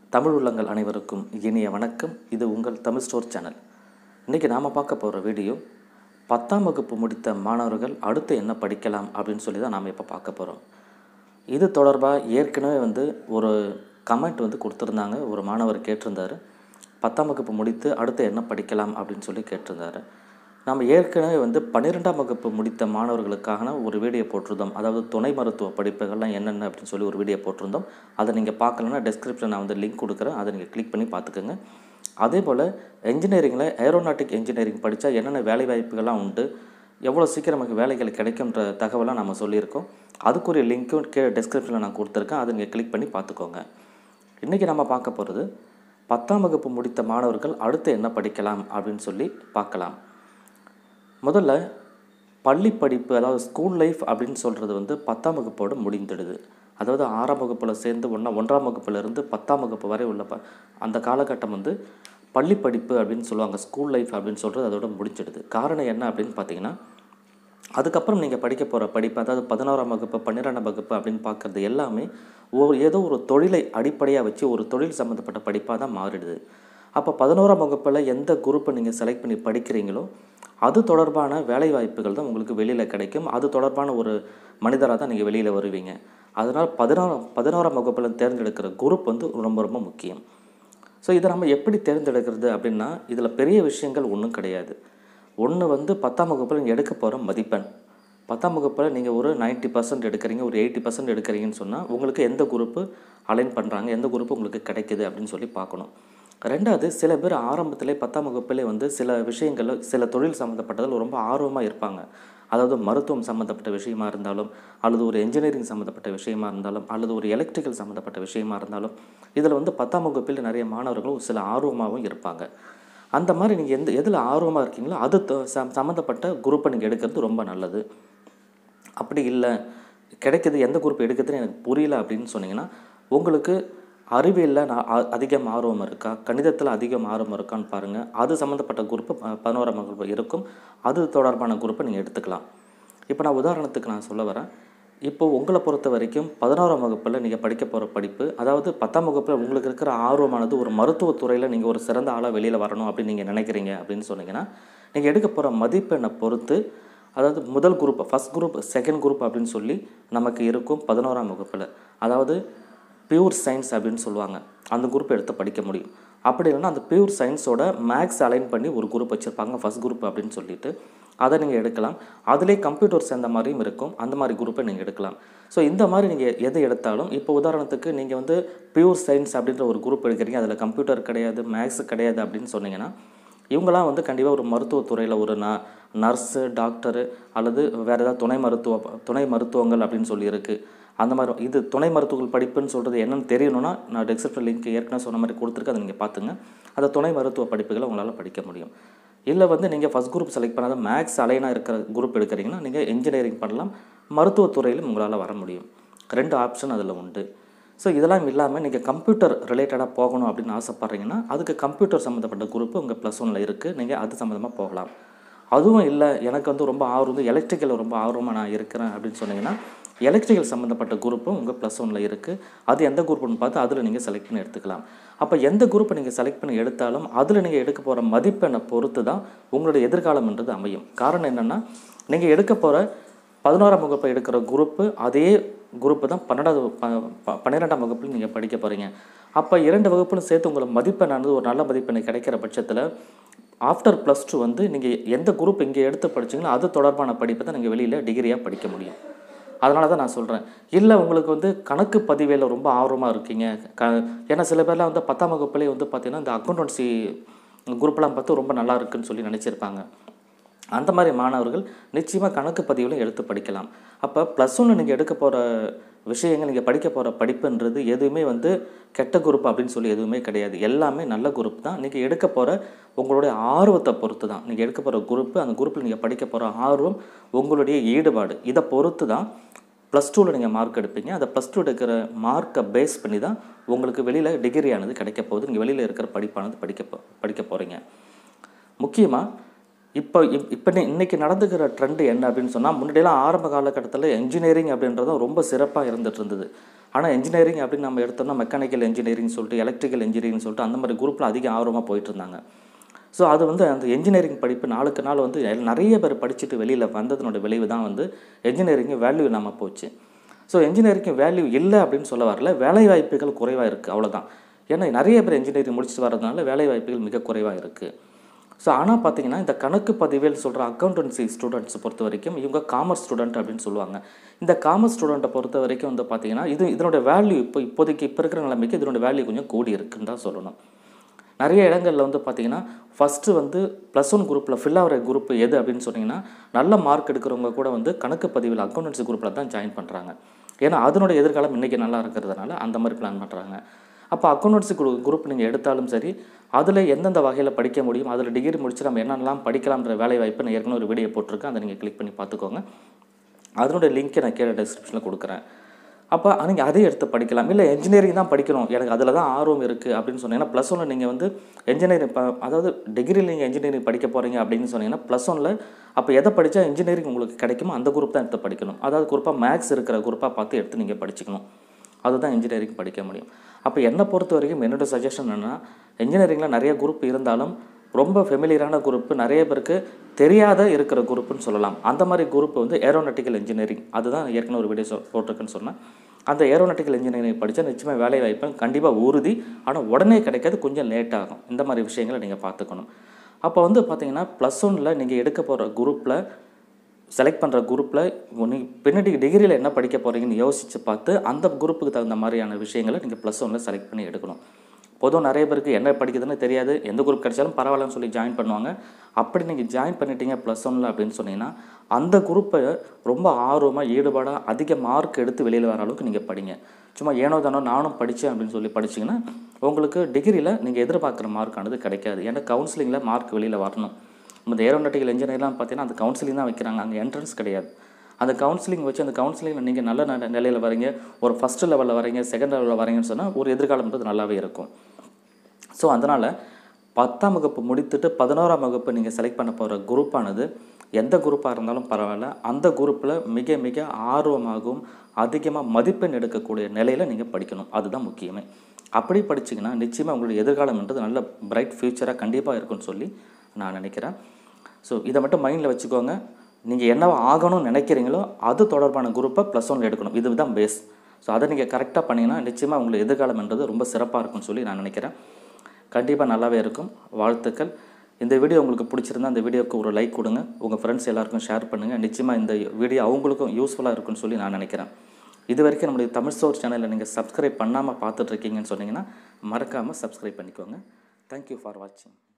தமிழ் உள்ளங்கள் அனைவருக்கும் இனிய வணக்கம். இது உங்கள் தமிழ் ஸ்டோர் சேனல். இன்றைக்கி நாம் பார்க்க போகிற வீடியோ 10ஆம் வகுப்பு முடித்த மாணவர்கள் அடுத்து என்ன படிக்கலாம் அப்படின்னு சொல்லி தான் நாம் இப்போ பார்க்க போகிறோம். இது தொடர்பாக ஏற்கனவே ஒரு கமெண்ட் கொடுத்துருந்தாங்க. ஒரு மாணவர் கேட்டிருந்தார், 10ஆம் வகுப்பு முடித்து அடுத்து என்ன படிக்கலாம் அப்படின்னு சொல்லி கேட்டிருந்தார். நாம் ஏற்கனவே 12ஆம் வகுப்பு முடித்த மாணவர்களுக்கான ஒரு வீடியோ போட்டிருந்தோம். அதாவது துணை மருத்துவ படிப்புகள்லாம் என்னென்ன அப்படின்னு சொல்லி ஒரு வீடியோ போட்டிருந்தோம். அதை நீங்கள் பார்க்கலன்னா டெஸ்கிரிப்ஷனில் நான் லிங்க் கொடுக்குறேன், அதை நீங்கள் கிளிக் பண்ணி பார்த்துக்கோங்க. அதே போல் என்ஜினியரிங்கில் ஏரோநாட்டிக் இன்ஜினியரிங் படித்தா என்னென்ன வேலை வாய்ப்புகள்லாம் உண்டு, எவ்வளோ சீக்கிரம் நமக்கு வேலைகள் கிடைக்கும்ன்ற தகவலாம் நம்ம சொல்லியிருக்கோம். அதுக்குரிய லிங்க்கும் கீழே டெஸ்கிரிப்ஷனில் நான் கொடுத்துருக்கேன், அதை நீங்கள் கிளிக் பண்ணி பார்த்துக்கோங்க. இன்றைக்கி நம்ம பார்க்க போகிறது 10ஆம் வகுப்பு முடித்த மாணவர்கள் அடுத்து என்ன படிக்கலாம் அப்படின்னு சொல்லி பார்க்கலாம். முதல்ல பள்ளி படிப்பு, அதாவது ஸ்கூல் லைஃப் அப்படின்னு சொல்கிறது 10ஆம் வகுப்போடு முடிந்துடுது. அதாவது 6ஆம் வகுப்பில் சேர்ந்து 1ஆம் வகுப்புலேருந்து 10ஆம் வகுப்பு வரை உள்ள அந்த காலகட்டம் பள்ளி படிப்பு அப்படின்னு சொல்லுவாங்க. ஸ்கூல் லைஃப் அப்படின்னு சொல்கிறது அதோட முடிஞ்சிடுது. காரணம் என்ன அப்படின்னு பார்த்தீங்கன்னா, அதுக்கப்புறம் நீங்கள் படிக்க போகிற படிப்பு, அதாவது 11ஆம் வகுப்பு 12ஆம் வகுப்பு அப்படின்னு பார்க்குறது எல்லாமே ஏதோ ஒரு தொழிலை அடிப்படையாக வச்சு ஒரு தொழில் சம்மந்தப்பட்ட படிப்பாக தான் மாறிடுது. அப்போ 11ஆம் வகுப்பில் எந்த குரூப்பை நீங்கள் செலக்ட் பண்ணி படிக்கிறீங்களோ அது தொடர்பான வேலை வாய்ப்புகள் தான் உங்களுக்கு வெளியில் கிடைக்கும். அது தொடர்பான ஒரு மனிதராக தான் நீங்கள் வெளியில் வருவீங்க. அதனால் 11ஆம் வகுப்பில் தேர்ந்தெடுக்கிற குரூப் ரொம்ப ரொம்ப முக்கியம். ஸோ இதை நம்ம எப்படி தேர்ந்தெடுக்கிறது அப்படின்னா, இதில் பெரிய விஷயங்கள் ஒன்றும் கிடையாது. ஒன்று 10ஆம் வகுப்பில் நீங்கள் எடுக்க போகிற மதிப்பெண். 10ஆம் வகுப்பில் நீங்கள் ஒரு 90% எடுக்கிறீங்க, ஒரு 80% எடுக்கிறீங்கன்னு சொன்னால் உங்களுக்கு எந்த குரூப்பு அலைன் பண்ணுறாங்க, எந்த குரூப்பு உங்களுக்கு கிடைக்கிது அப்படின்னு சொல்லி பார்க்கணும். ரெண்டாவது, சில பேர் ஆரம்பத்திலே 10ஆம் வகுப்பிலே சில விஷயங்கள், சில தொழில் சம்மந்தப்பட்டதில் ரொம்ப ஆர்வமாக இருப்பாங்க. அதாவது மருத்துவம் சம்மந்தப்பட்ட விஷயமா இருந்தாலும், அல்லது ஒரு என்ஜினியரிங் சம்மந்தப்பட்ட விஷயமா இருந்தாலும், அல்லது ஒரு எலக்ட்ரிக்கல் சம்மந்தப்பட்ட விஷயமா இருந்தாலும், இதில் 10ஆம் வகுப்பில் நிறைய மாணவர்கள் சில ஆர்வமாகவும் இருப்பாங்க. அந்த மாதிரி நீங்கள் எதில் ஆர்வமாக இருக்கீங்களோ அது சம்மந்தப்பட்ட குரூப்பை நீங்கள் எடுக்கிறது ரொம்ப நல்லது. அப்படி இல்லை, கிடைக்கிது எந்த குரூப் எடுக்கிறதுன்னு எனக்கு புரியல அப்படின்னு சொன்னீங்கன்னா, உங்களுக்கு அறிவியலில் அதிகம் ஆர்வம் இருக்கா, கணிதத்தில் அதிகம் ஆர்வம் இருக்கான்னு பாருங்கள். அது சம்மந்தப்பட்ட குரூப்பு 11ஆம் வகுப்பு இருக்கும். அது தொடர்பான குரூப்பை நீங்கள் எடுத்துக்கலாம். இப்போ நான் உதாரணத்துக்கு சொல்ல வரேன். இப்போது உங்களை பொறுத்த வரைக்கும் 11ஆம் வகுப்பில் நீங்கள் படிக்க போகிற படிப்பு, அதாவது 10ஆம் வகுப்பில் உங்களுக்கு இருக்கிற ஆர்வமானது ஒரு மருத்துவத்துறையில் நீங்கள் ஒரு சிறந்த ஆளாக வெளியில் வரணும் அப்படின்னு நீங்கள் நினைக்கிறீங்க அப்படின்னு சொன்னீங்கன்னா, நீங்கள் எடுக்க போகிற மதிப்பெண்ணை பொறுத்து, அதாவது முதல் group, first group, second group அப்படின்னு சொல்லி நமக்கு இருக்கும் 11ஆம் வகுப்பில். அதாவது பியூர் சயின்ஸ் அப்படின்னு சொல்லுவாங்க, அந்த குரூப் எடுத்து படிக்க முடியும். அப்படி இல்லைன்னா அந்த பியூர் சயின்ஸோட மேக்ஸ் அலைன் பண்ணி ஒரு குரூப் வச்சுருப்பாங்க, ஃபஸ்ட் குரூப் அப்படின்னு சொல்லிட்டு, அதை நீங்கள் எடுக்கலாம். அதிலே கம்ப்யூட்டர் சேர்ந்த மாதிரியும் இருக்கும், அந்த மாதிரி குரூப்பை நீங்கள் எடுக்கலாம். ஸோ இந்த மாதிரி நீங்கள் எதை எடுத்தாலும், இப்போ உதாரணத்துக்கு நீங்கள் பியூர் சயின்ஸ் அப்படின்ற ஒரு குரூப் எடுக்கிறீங்க, அதில் கம்ப்யூட்டர் கிடையாது, மேக்ஸ் கிடையாது அப்படின்னு சொன்னீங்கன்னா, இவங்களாம் கண்டிப்பாக ஒரு மருத்துவத்துறையில் ஒரு நர்ஸு, டாக்டரு அல்லது வேறு ஏதாவது துணை மருத்துவங்கள் அப்படின்னு சொல்லி இருக்குது. அந்த மாதிரி இது துணை மருத்துவர்கள் படிப்புன்னு சொல்கிறது என்னென்னு தெரியணும்னா நான் டிஸ்கிரிப்ஷன் லிங்க் ஏற்கனவே சொன்ன மாதிரி கொடுத்துருக்கு, அதை நீங்கள் பார்த்துங்க. அந்த துணை மருத்துவ படிப்புகளை உங்களால் படிக்க முடியும். இல்லை நீங்கள் ஃபஸ்ட் குரூப் செலக்ட் பண்ணாத மேக்ஸ் அலைனாக இருக்கிற குரூப் எடுக்கிறீங்கன்னா நீங்கள் இன்ஜினியரிங் பண்ணலாம், மருத்துவத்துறையிலும் உங்களால் வர முடியும். 2 ஆப்ஷன் அதில் உண்டு. ஸோ இதெல்லாம் இல்லாமல் நீங்கள் கம்ப்யூட்டர் ரிலேட்டடாக போகணும் அப்படின்னு ஆசைப்பட்றீங்கன்னா, அதுக்கு கம்ப்யூட்டர் சம்மந்தப்பட்ட குரூப்பு உங்கள் +1 இருக்குது, நீங்கள் அது சம்மந்தமாக போகலாம். அதுவும் இல்லை, எனக்கு ரொம்ப ஆர்வம் எலக்ட்ரிக்கலில் ரொம்ப ஆர்வமாக நான் இருக்கிறேன் அப்படின்னு சொன்னீங்கன்னா, எலக்ட்ரிக்கல் சம்மந்தப்பட்ட குரூப்பும் உங்கள் +1 இருக்குது. அது எந்த குரூப்புன்னு பார்த்து அதில் நீங்கள் செலக்ட் பண்ணி எடுத்துக்கலாம். அப்போ எந்த குரூப்பை நீங்கள் செலக்ட் பண்ணி எடுத்தாலும் அதில் நீங்கள் எடுக்க போகிற மதிப்பெண்ணை பொறுத்து தான் உங்களுடைய எதிர்காலம்ன்றது அமையும். காரணம் என்னென்னா, நீங்கள் எடுக்க போகிற 11ஆம் வகுப்பை எடுக்கிற குரூப்பு அதே குரூப்பு தான் 12ஆம் வகுப்பில் நீங்கள் படிக்க போகிறீங்க. அப்போ 2 வகுப்புன்னு சேர்த்து உங்களுக்கு மதிப்பெண்ணானது ஒரு நல்ல மதிப்பெண்ணை கிடைக்கிற பட்சத்தில் ஆஃப்டர் +2 நீங்கள் எந்த குரூப் இங்கே எடுத்து படிச்சிங்களோ அது தொடர்பான படிப்பை தான் நீங்கள் வெளியில் டிகிரியாக படிக்க முடியும். அதனால தான் நான் சொல்கிறேன். இல்லை உங்களுக்கு கணக்கு பதிவேல ரொம்ப ஆர்வமாக இருக்கீங்க, ஏன்னா சில பேர்லாம் 10ஆம் வகுப்புலேயே பார்த்தீங்கன்னா இந்த அக்கௌண்டன்சி குரூப்லாம் பார்த்து ரொம்ப நல்லா இருக்குன்னு சொல்லி நினச்சிருப்பாங்க. அந்த மாதிரி மாணவர்கள் நிச்சயமாக கணக்கு பதிவில் எடுத்து படிக்கலாம். அப்போ +1 நீங்கள் எடுக்க போகிற விஷயங்கள், நீங்கள் படிக்க போகிற படிப்புன்றது எதுவுமே கெட்ட குரூப் அப்படின்னு சொல்லி எதுவுமே கிடையாது. எல்லாமே நல்ல குரூப் தான். நீங்கள் எடுக்க போகிற உங்களுடைய ஆர்வத்தை பொறுத்து தான். நீங்கள் எடுக்க போகிற குரூப்பு, அந்த குரூப்பில் நீங்கள் படிக்க போகிற ஆர்வம், உங்களுடைய ஈடுபாடு, இதை பொறுத்து தான் +2 நீங்கள் மார்க் எடுப்பீங்க. அந்த +2 எடுக்கிற மார்க்கை பேஸ் பண்ணி தான் உங்களுக்கு வெளியில் டிகிரியானது கிடைக்க போகுது. நீங்கள் வெளியில் இருக்கிற படிப்பானது படிக்க போகிறீங்க. முக்கியமாக இப்போ இன்றைக்கி நடந்துக்கிற ட்ரெண்டு என்ன அப்படின்னு சொன்னால், முன்னாடியெல்லாம் ஆரம்ப காலகட்டத்தில் என்ஜினியரிங் அப்படின்றதும் ரொம்ப சிறப்பாக இருந்துகிட்டு இருந்தது. ஆனால் என்ஜினியரிங் அப்படின்னு நம்ம எடுத்தோம்னா மெக்கானிக்கல் இன்ஜினியரிங் சொல்லிட்டு, எலக்ட்ரிக்கல் இன்ஜினியரிங் சொல்லிட்டு அந்த மாதிரி குரூப்பில் அதிக ஆர்வமாக போயிட்டு இருந்தாங்க. ஸோ அது வந்து அந்த என்ஜினியரிங் படிப்பு நாளுக்கு நாள் வந்து நிறைய பேர் படிச்சுட்டு வெளியில் வந்ததுனோட விளைவு தான் வந்து என்ஜினியரிங்கு வேல்யூ இல்லாமல் போச்சு. ஸோ என்ஜினியரிங்கு வேல்யூ இல்லை அப்படின்னு சொல்ல வரல, வேலை வாய்ப்புகள் குறைவாக இருக்குது, அவ்வளோதான். ஏன்னா நிறைய பேர் என்ஜினியரிங் முடிச்சுட்டு வரதுனால வேலை வாய்ப்புகள் மிக குறைவாக இருக்குது. ஸோ ஆனால் பார்த்தீங்கன்னா இந்த கணக்கு பதிவேல் சொல்கிற அக்கௌண்டன்சி ஸ்டூடெண்ட்ஸை பொறுத்த வரைக்கும் இவங்க காமர்ஸ் ஸ்டூடெண்ட் அப்படின்னு சொல்லுவாங்க. இந்த காமர்ஸ் ஸ்டூடெண்ட்டை பொறுத்த வரைக்கும் வந்து பார்த்தீங்கன்னா இதனோட வேல்யூ இப்போதைக்கு இருக்கிற நிலைமைக்கு இதனோட வேல்யூ கொஞ்சம் கூடி இருக்குன்னு தான் சொல்லணும். நிறைய இடங்களில் வந்து பார்த்திங்கன்னா ஃபஸ்ட்டு வந்து +1 குரூப்பில் ஃபில் ஆகிற குரூப் எது அப்படின்னு சொன்னிங்கன்னா, நல்ல மார்க் எடுக்கிறவங்க கூட வந்து கணக்கு பதிவில் அக்கௌண்டன்சி குரூப்பில் தான் ஜாயின் பண்ணுறாங்க. ஏன்னா அதனோட எதிர்காலம் இன்றைக்கி நல்லா இருக்கிறதுனால அந்த மாதிரி பிளான் பண்ணுறாங்க. அப்போ அக்கௌண்டன்சி குரூப் நீங்கள் எடுத்தாலும் சரி, அதில் எந்தெந்த வகையில் படிக்க முடியும், அதில் டிகிரி முடிச்சு நம்ம என்னென்னலாம் படிக்கலாம்ன்ற வேலை வாய்ப்பு நான் ஏற்கனவே ஒரு வீடியோ போட்டிருக்கேன், அதை நீங்கள் கிளிக் பண்ணி பார்த்துக்கோங்க. அதனுடைய லிங்க்கை நான் கீழே டிஸ்கிரிப்ஷனில் கொடுக்குறேன். அப்போ நீங்கள் அதே எடுத்து படிக்கலாம். இல்லை என்ஜினியரிங் தான் படிக்கணும், எனக்கு அதில் தான் ஆர்வம் இருக்குது அப்படின்னு சொன்னீங்கன்னா, +1 நீங்கள் வந்து என்ஜினியரிங் அதாவது டிகிரியில் நீங்கள் என்ஜினியரிங் படிக்க போகிறீங்க அப்படின்னு சொன்னீங்கன்னா, +1 அப்போ எதை படித்தா இன்ஜினியரிங் உங்களுக்கு கிடைக்குமோ அந்த குரூப் தான் எடுத்து படிக்கணும். அதாவது குரூப்பாக மேக்ஸ் இருக்கிற குரூப்பாக பார்த்து எடுத்து நீங்கள் படிச்சுக்கணும். அதுதான் இன்ஜினியரிங் படிக்க முடியும். அப்போ என்னை பொறுத்த வரைக்கும் என்னோடய சஜஷன் என்னென்னா, இன்ஜினியரிங்கில் நிறைய குரூப் இருந்தாலும் ரொம்ப ஃபெமிலியரான குரூப்பு, நிறைய பேருக்கு தெரியாத இருக்கிற குரூப்புன்னு சொல்லலாம். அந்த மாதிரி குரூப் வந்து ஏரோநாட்டிக்கல் இன்ஜினியரிங். அதுதான் ஏற்கனவே ஒரு வீடியோ போட்டிருக்குன்னு சொன்னேன். அந்த ஏரோநாட்டிக்கல் இன்ஜினியரிங் படித்தா நிச்சயமாக வேலை வாய்ப்பு கண்டிப்பாக உறுதி. ஆனால் உடனே கிடைக்காது, கொஞ்சம் லேட் ஆகும். இந்த மாதிரி விஷயங்களை நீங்கள் பார்த்துக்கணும். அப்போ வந்து பார்த்தீங்கன்னா +1 நீங்கள் எடுக்க போகிற குரூப்பில் செலக்ட் பண்ணுற குரூப்பில் நீங்கள் பின்னாடி டிகிரியில் என்ன படிக்க போகிறீங்கன்னு யோசித்து பார்த்து அந்த குரூப்புக்கு தகுந்த மாதிரியான விஷயங்களை நீங்கள் +1 செலக்ட் பண்ணி எடுக்கணும். பொதுவாக நிறைய பேருக்கு என்ன படிக்குதுன்னு தெரியாது, எந்த குரூப் கிடைச்சாலும் பரவாயில்லன்னு சொல்லி ஜாயின் பண்ணுவாங்க. அப்படி நீங்கள் ஜாயின் பண்ணிட்டீங்க +1 அப்படின்னு சொன்னீங்கன்னா, அந்த குரூப்பை ரொம்ப ஆர்வமாக ஈடுபாடாக அதிக மார்க் எடுத்து வெளியில் வர அளவுக்கு நீங்கள் படிங்க. சும்மா ஏனோ தானோ நானும் படித்தேன் அப்படின்னு சொல்லி படிச்சிங்கன்னா உங்களுக்கு டிகிரியில் நீங்கள் எதிர்பார்க்குற மார்க்கானது கிடைக்காது. ஏன்னா கவுன்சிலிங்கில் மார்க் வெளியில் வரணும். இந்த ஏரோநாட்டிக்கல் இன்ஜினியர்லாம் பார்த்தீங்கன்னா அந்த கவுன்சிலிங் தான் வைக்கிறாங்க, அங்கே என்ட்ரன்ஸ் கிடையாது. அந்த கவுன்சிலிங் வச்சு அந்த கவுன்சிலிங்கில் நீங்கள் நல்ல நிலையில் வரீங்க, ஒரு ஃபஸ்ட்டு லெவலில் வரீங்க, செகண்ட் லெவலில் வரீங்கன்னு சொன்னால் ஒரு எதிர்காலம்ன்றது நல்லாவே இருக்கும். ஸோ அதனால் 10ஆம் வகுப்பு முடித்துட்டு 11ஆம் வகுப்பு நீங்கள் செலக்ட் பண்ண போகிற குரூப்பானது எந்த குரூப்பாக இருந்தாலும் பரவாயில்ல, அந்த குரூப்பில் மிக மிக ஆர்வமாகவும் அதிகமாக மதிப்பெண் எடுக்கக்கூடிய நிலையில் நீங்கள் படிக்கணும். அதுதான் முக்கியமே. அப்படி படிச்சிங்கன்னா நிச்சயமாக உங்களுடைய எதிர்காலம்ன்றது நல்ல பிரைட் ஃப்யூச்சராக கண்டிப்பாக இருக்குன்னு சொல்லி நான் நினைக்கிறேன். ஸோ இதை மட்டும் மைண்டில் வச்சுக்கோங்க. நீங்கள் என்னவா ஆகணும்னு நினைக்கிறீங்களோ அது தொடர்பான குரூப்பை +1 எடுக்கணும். இதுதான் பேஸ். ஸோ அதை நீங்கள் கரெக்டாக பண்ணிங்கன்னா நிச்சயமாக உங்களுக்கு எதிர்காலம்ன்றது ரொம்ப சிறப்பாக இருக்குன்னு சொல்லி நான் நினைக்கிறேன். கண்டிப்பாக நல்லாவே இருக்கும். வாழ்த்துக்கள். இந்த வீடியோ உங்களுக்கு பிடிச்சிருந்தா அந்த வீடியோவுக்கு ஒரு லைக் கொடுங்க, உங்கள் ஃப்ரெண்ட்ஸ் எல்லாருக்கும் ஷேர் பண்ணுங்கள். நிச்சயமாக இந்த வீடியோ அவங்களுக்கும் யூஸ்ஃபுல்லாக இருக்குன்னு சொல்லி நான் நினைக்கிறேன். இது வரைக்கும் நம்முடைய தமிழ் ஸ்டோர் சேனலில் நீங்கள் சப்ஸ்கிரைப் பண்ணாமல் பார்த்துட்ருக்கீங்கன்னு சொன்னீங்கன்னா மறக்காமல் சப்ஸ்கிரைப் பண்ணிக்கோங்க. தேங்க்யூ ஃபார் வாட்சிங்.